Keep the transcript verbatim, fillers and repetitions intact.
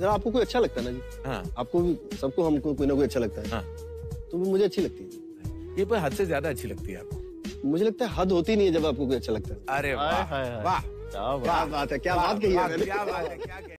जरा आपको कोई अच्छा लगता है ना जी। हाँ। आपको भी, सबको हमको कोई ना कोई अच्छा लगता है। हाँ। तो वो मुझे अच्छी लगती है। ये पर हद से ज्यादा अच्छी लगती है आपको। मुझे लगता है हद होती नहीं है जब आपको कोई अच्छा लगता है। अरे वाह वाह क्या बात है, क्या बात कही है मैंने। क्या बात है, क्या